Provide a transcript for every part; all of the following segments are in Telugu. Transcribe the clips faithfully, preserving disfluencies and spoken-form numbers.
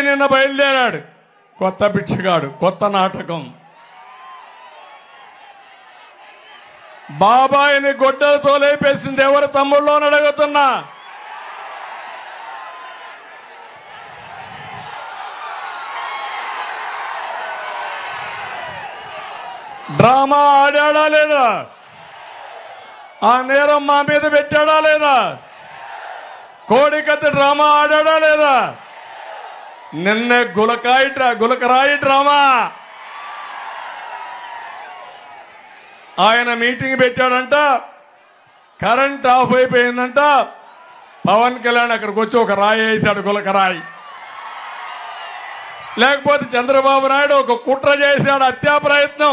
నిన్న బయలుదేరాడు. కొత్త బిచ్చగాడు, కొత్త నాటకం. బాబాయిని గొడ్డలతో లేపేసింది ఎవరు తమ్ముళ్ళు అని అడుగుతున్నా. డ్రామా ఆడాడా లేదా? ఆ నేరం మా మీద పెట్టాడా లేదా? కోడికత్తి డ్రామా ఆడాడా లేదా? నిన్నే గులకాయి గులకరాయి డ్రామా. ఆయన మీటింగ్ పెట్టాడంట, కరెంట్ ఆఫ్ అయిపోయిందంట. పవన్ కళ్యాణ్ అక్కడికి వచ్చి ఒక రాయి వేశాడు, గులకరాయి. లేకపోతే చంద్రబాబు నాయుడు ఒక కుట్ర చేశాడు, హత్యా ప్రయత్నం.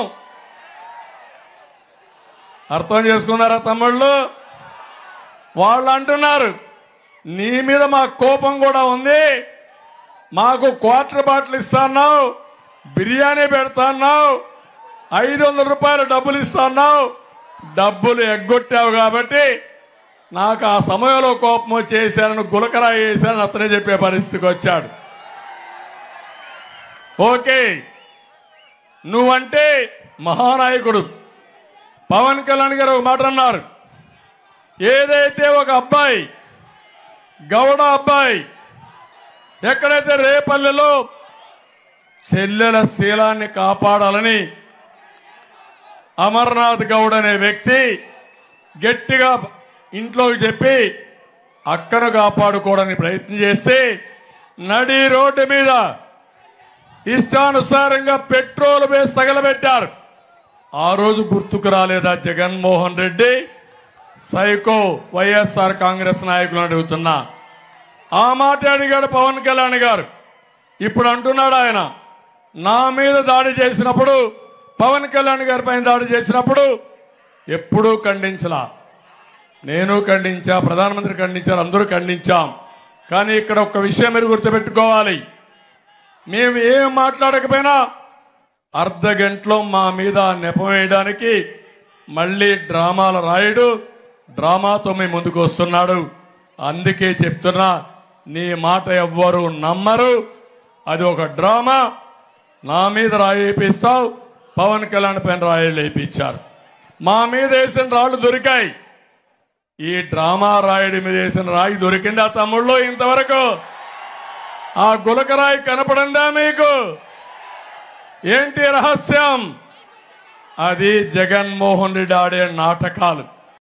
అర్థం చేసుకున్నారా తమ్ముళ్ళు? వాళ్ళు అంటున్నారు నీ మీద మాకు కోపం కూడా ఉంది, మాకు క్వార్టర్ బాటిల్ ఇస్తాన్నావు, బిర్యానీ పెడతాన్నావు, ఐదు వందల రూపాయలు డబ్బులు ఇస్తాన్నావు, డబ్బులు ఎగ్గొట్టావు కాబట్టి నాకు ఆ సమయంలో కోపం వచ్చేసానని గులకరాయి వేశానని అతనే చెప్పే పరిస్థితికి వచ్చాడు. ఓకే, నువ్వంటే మహానాయకుడు. పవన్ కళ్యాణ్ గారు ఒక మాట అన్నారు, ఏదైతే ఒక అబ్బాయి గౌడ అబ్బాయి ఎక్కడైతే రేపల్లెలో చెల్లెల శీలాన్ని కాపాడాలని అమర్నాథ్ గౌడ్ అనే వ్యక్తి గట్టిగా ఇంట్లోకి చెప్పి అక్కను కాపాడుకోవడానికి ప్రయత్నం చేస్తే నడి రోడ్డు మీద ఇష్టానుసారంగా పెట్రోల్ వేసి తగలబెట్టారు. ఆ రోజు గుర్తుకు రాలేదా జగన్మోహన్ రెడ్డి? సైకో వైఎస్ఆర్ కాంగ్రెస్ నాయకులు అడుగుతున్నా. ఆ మాట అడిగాడు పవన్ కళ్యాణ్ గారు. ఇప్పుడు అంటున్నాడు ఆయన, నా మీద దాడి చేసినప్పుడు, పవన్ కళ్యాణ్ గారి పైన దాడి చేసినప్పుడు ఎప్పుడూ ఖండించలా. నేను ఖండించా, ప్రధానమంత్రి ఖండించారు, అందరూ ఖండించాం. కానీ ఇక్కడ ఒక విషయం మీరు గుర్తుపెట్టుకోవాలి, మేము ఏం మాట్లాడకపోయినా అర్ధ గంటలో మా మీద నెపం వేయడానికి మళ్ళీ డ్రామాలు రాయడు, డ్రామాతో మేము ముందుకు వస్తున్నాడు. అందుకే చెప్తున్నా, నీ మాట ఎవ్వరు నమ్మరు, అది ఒక డ్రామా. నా మీద రాయి వేపిస్తావు, పవన్ కళ్యాణ్ పైన రాయిలు వేయించారు. మా మీద వేసిన రాళ్ళు దొరికాయి, ఈ డ్రామా రాయుడి మీద వేసిన రాయి దొరికింది ఆ తమ్ముళ్ళు ఇంతవరకు? ఆ గులకరాయి కనపడిందా మీకు? ఏంటి రహస్యం? అది జగన్మోహన్ రెడ్డి ఆడే నాటకాలు.